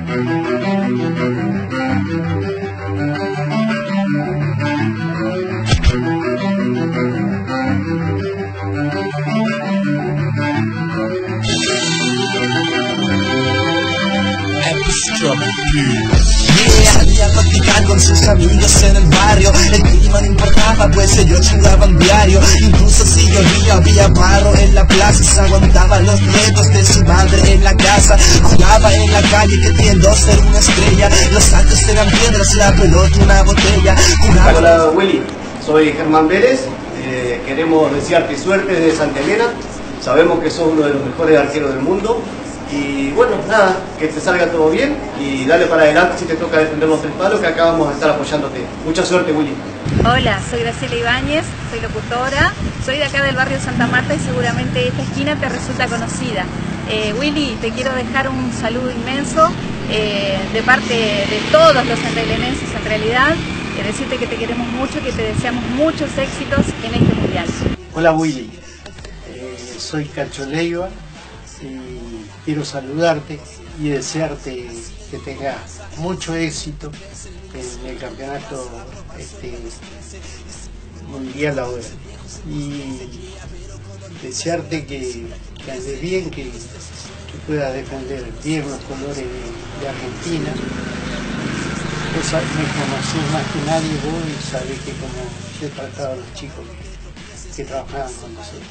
Salía a practicar con sus amigos en el barrio. El clima no importaba, pues ellos jugaban diario. Incluso si llovía había barro en la plaza. Se aguantaban los nietos de su madre en la casa. Jugaba en la calle queriendo ser una estrella. Los saltos eran piedras, la pelota una botella. Jugaba... Hola Willy, soy Germán Pérez. Queremos desearte suerte desde Santa Elena. Sabemos que sos uno de los mejores arqueros del mundo. Y bueno, nada, que te salga todo bien y dale para adelante si te toca defender los 3 palos, que acá vamos a estar apoyándote. Mucha suerte, Willy. Hola, soy Graciela Ibáñez, soy locutora, soy de acá del barrio Santa Marta y seguramente esta esquina te resulta conocida. Willy, te quiero dejar un saludo inmenso de parte de todos los santaelenenses en realidad, decirte que te queremos mucho, que te deseamos muchos éxitos en este mundial. Hola Willy, soy Cacho Leiva y quiero saludarte y desearte que tengas mucho éxito en el campeonato mundial ahora y desearte que andes bien, que puedas defender bien los colores de Argentina. Vos me conocés más que nadie, vos, y sabés que como yo he tratado a los chicos que trabajaban con nosotros.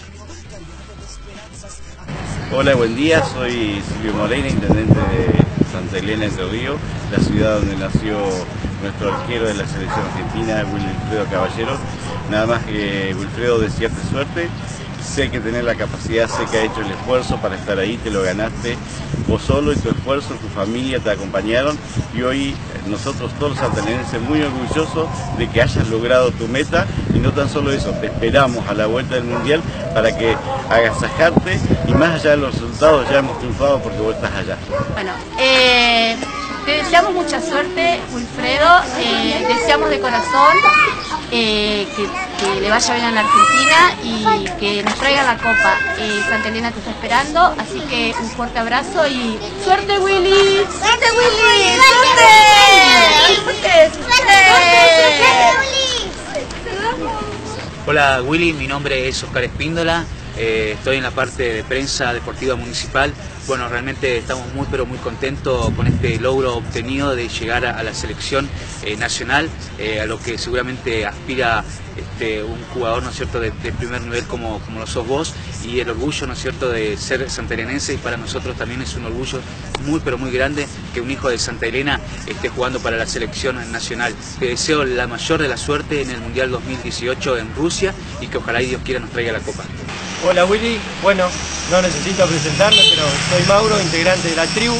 Hola, buen día, soy Silvio Moreira, intendente de Santa Elena del Río, la ciudad donde nació nuestro arquero de la selección argentina, Wilfredo Caballero. Nada más que Wilfredo, desearte suerte. Sé que tenés la capacidad, sé que has hecho el esfuerzo para estar ahí, te lo ganaste vos solo y tu esfuerzo, tu familia te acompañaron y hoy nosotros todos los santalenenses muy orgullosos de que hayas logrado tu meta y no tan solo eso, te esperamos a la vuelta del Mundial para que agasajarte y más allá de los resultados ya hemos triunfado porque vos estás allá. Bueno, te deseamos mucha suerte, Wilfredo, deseamos de corazón que le vaya bien a la Argentina y que nos traiga la copa. Santa Elena te está esperando, así que un fuerte abrazo y ¡suerte, Willy! ¡Suerte, Willy! ¡Suerte! Hola Willy, mi nombre es Oscar Espíndola, estoy en la parte de prensa deportiva municipal. Bueno, realmente estamos muy pero muy contentos con este logro obtenido de llegar a la selección nacional, a lo que seguramente aspira un jugador, ¿no es cierto?, de primer nivel como lo sos vos, y el orgullo, ¿no es cierto?, de ser santaelenense, y para nosotros también es un orgullo muy pero muy grande que un hijo de Santa Elena esté jugando para la selección nacional. Te deseo la mayor de la suerte en el Mundial 2018 en Rusia y que ojalá y Dios quiera nos traiga la copa. Hola Willy, bueno, no necesito presentarme, pero soy Mauro, integrante de la tribu.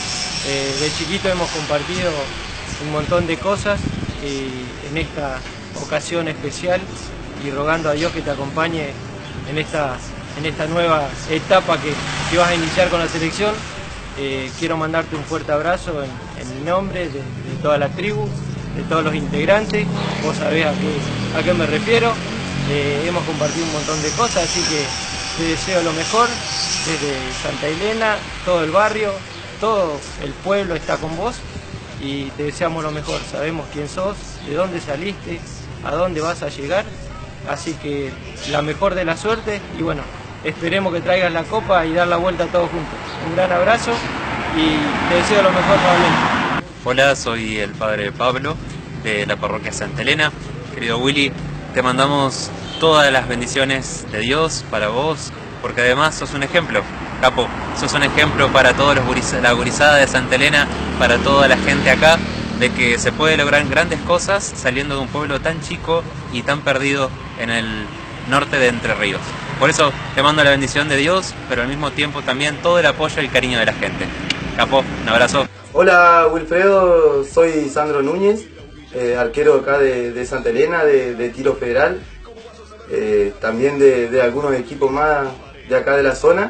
De chiquito hemos compartido un montón de cosas y en esta ocasión especial y rogando a Dios que te acompañe en esta nueva etapa que vas a iniciar con la selección. Quiero mandarte un fuerte abrazo en mi nombre, de toda la tribu, de todos los integrantes. Vos sabés a qué me refiero. Hemos compartido un montón de cosas, así que te deseo lo mejor desde Santa Elena, todo el barrio, todo el pueblo está con vos y te deseamos lo mejor. Sabemos quién sos, de dónde saliste, a dónde vas a llegar, así que la mejor de la suerte y bueno, esperemos que traigas la copa y dar la vuelta todos juntos. Un gran abrazo y te deseo lo mejor nuevamente. Hola, soy el padre Pablo de la parroquia Santa Elena. Querido Willy, te mandamos todas las bendiciones de Dios para vos, porque además sos un ejemplo, capo, sos un ejemplo para todos la gurizada de Santa Elena, para toda la gente acá, de que se puede lograr grandes cosas saliendo de un pueblo tan chico y tan perdido en el norte de Entre Ríos. Por eso te mando la bendición de Dios, pero al mismo tiempo también todo el apoyo y el cariño de la gente. Capo, un abrazo. Hola Wilfredo, soy Sandro Núñez, arquero acá de Santa Elena, de tiro federal, también de algunos equipos más de acá de la zona.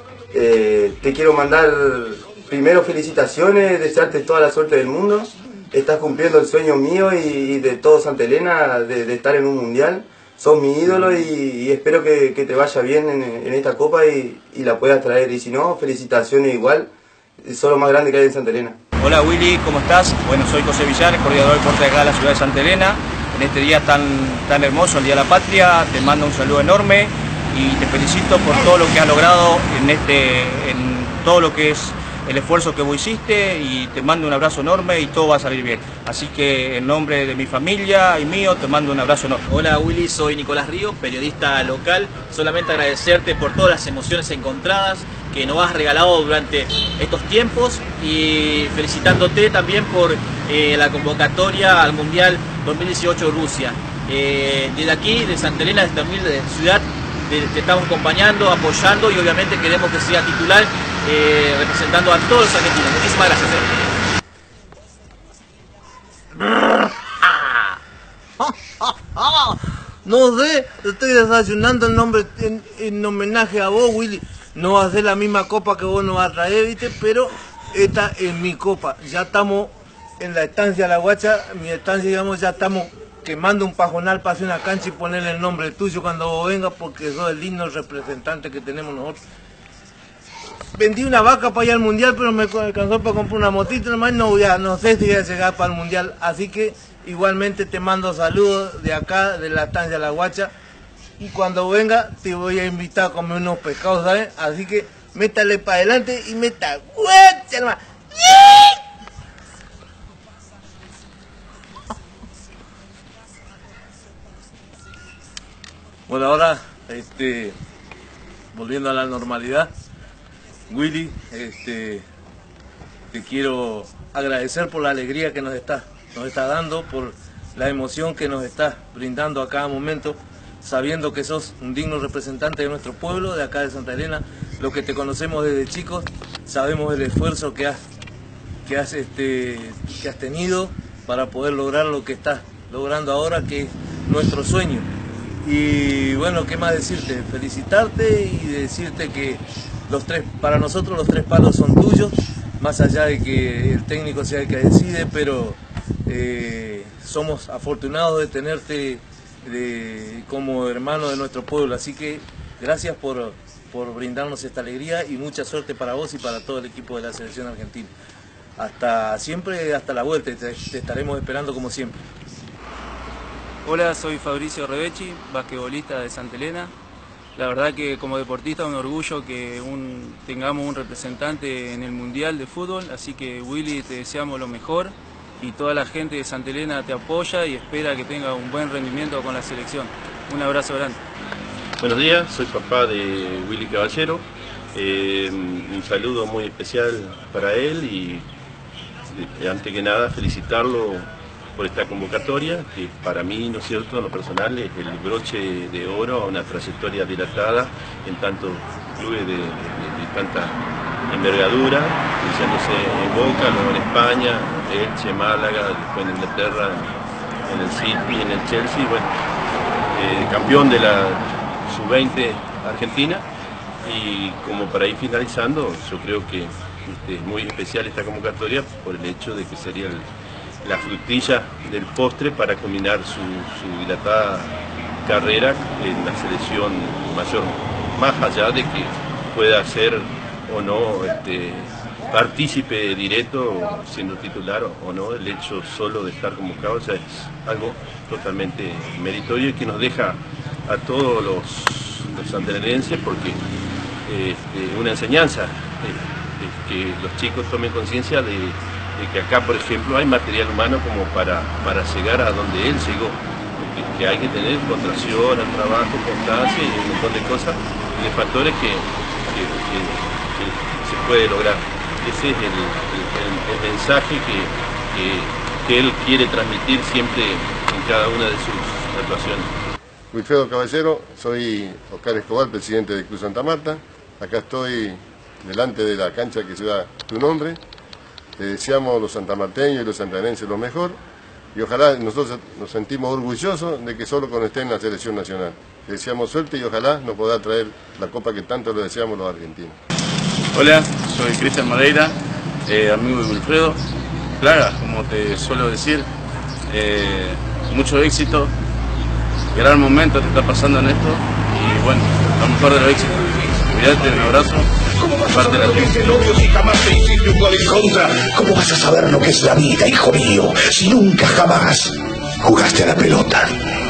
Te quiero mandar primero felicitaciones, desearte toda la suerte del mundo. Estás cumpliendo el sueño mío y de todo Santa Elena de estar en un mundial. Sos mi ídolo y espero que te vaya bien en esta copa y la puedas traer. Y si no, felicitaciones igual, sos lo más grande que hay en Santa Elena. Hola Willy, ¿cómo estás? Bueno, soy José Villar, coordinador del deporte acá de la ciudad de Santa Elena. En este día tan hermoso, el Día de la Patria, te mando un saludo enorme y te felicito por todo lo que has logrado en todo lo que es el esfuerzo que vos hiciste, y te mando un abrazo enorme y todo va a salir bien. Así que en nombre de mi familia y mío te mando un abrazo enorme. Hola Willy, soy Nicolás Ríos, periodista local. Solamente agradecerte por todas las emociones encontradas que nos has regalado durante estos tiempos, y felicitándote también por la convocatoria al Mundial 2018 Rusia. Desde aquí, de Santa Elena, desde la humilde ciudad, te estamos acompañando, apoyando, y obviamente queremos que sea titular representando a todos los argentinos. Muchísimas gracias. No sé, estoy desayunando en homenaje a vos, Willy. No va a ser la misma copa que vos nos vas a traer, ¿viste? Pero esta es mi copa. Ya estamos en la estancia La Guacha, mi estancia, digamos, ya estamos quemando un pajonal para hacer una cancha y ponerle el nombre tuyo cuando vos vengas, porque sos el digno representante que tenemos nosotros. Vendí una vaca para ir al mundial, pero me alcanzó para comprar una motito nomás, no sé si voy a llegar para el mundial, así que igualmente te mando saludos de acá, de la estancia La Guacha, y cuando venga te voy a invitar a comer unos pescados, ¿sabes? Así que métale para adelante y meta guacha nomás. Bueno, ahora, volviendo a la normalidad, Willy, te quiero agradecer por la alegría que nos está dando, por la emoción que nos estás brindando a cada momento, sabiendo que sos un digno representante de nuestro pueblo, de acá de Santa Elena. Los que te conocemos desde chicos, sabemos el esfuerzo que has tenido para poder lograr lo que estás logrando ahora, que es nuestro sueño. Y bueno, ¿qué más decirte? Felicitarte y decirte que para nosotros los 3 palos son tuyos, más allá de que el técnico sea el que decide, pero somos afortunados de tenerte como hermano de nuestro pueblo, así que gracias por brindarnos esta alegría, y mucha suerte para vos y para todo el equipo de la selección argentina. Hasta siempre, hasta la vuelta, te estaremos esperando como siempre. Hola, soy Fabricio Rebechi, basquetbolista de Santa Elena. La verdad que como deportista es un orgullo que tengamos un representante en el Mundial de Fútbol, así que Willy, te deseamos lo mejor, y toda la gente de Santa Elena te apoya y espera que tenga un buen rendimiento con la selección. Un abrazo grande. Buenos días, soy papá de Willy Caballero. Un saludo muy especial para él, y antes que nada felicitarlo por esta convocatoria, que para mí, ¿no es cierto?, en lo personal es el broche de oro a una trayectoria dilatada en tantos clubes de tanta envergadura, iniciándose en Boca, luego en España, Elche, Málaga, después en Inglaterra, en el City, en el Chelsea, bueno, campeón de la Sub-20 Argentina. Y como para ir finalizando, yo creo que es muy especial esta convocatoria por el hecho de que sería la frutilla del postre para culminar su dilatada carrera en la selección mayor, más allá de que pueda ser o no partícipe directo, siendo titular o no, el hecho solo de estar convocado ya es algo totalmente meritorio, y que nos deja a todos los santanerenses, porque una enseñanza, que los chicos tomen conciencia de que acá, por ejemplo, hay material humano como para llegar a donde él llegó, que hay que tener concentración, trabajo, constancia y un montón de cosas, de factores que se puede lograr. Ese es el mensaje que él quiere transmitir siempre en cada una de sus actuaciones. Wilfredo Caballero, soy Oscar Escobar, presidente del Club Santa Marta. Acá estoy delante de la cancha que lleva tu nombre. Te deseamos los santamarteños y los santanenses lo mejor, y ojalá nosotros nos sentimos orgullosos de que solo cuando esté en la selección nacional. Te deseamos suerte y ojalá nos pueda traer la copa que tanto lo deseamos los argentinos. Hola, soy Cristian Madeira, amigo de Wilfredo. Clara, como te suelo decir, mucho éxito, gran momento te está pasando en esto, y bueno, lo mejor de los éxitos. Cuídate, un abrazo. parte de la tribu. Si jamás te hiciste un gol en contra, ¿cómo vas a saber lo que es la vida, hijo mío, si nunca jamás jugaste a la pelota?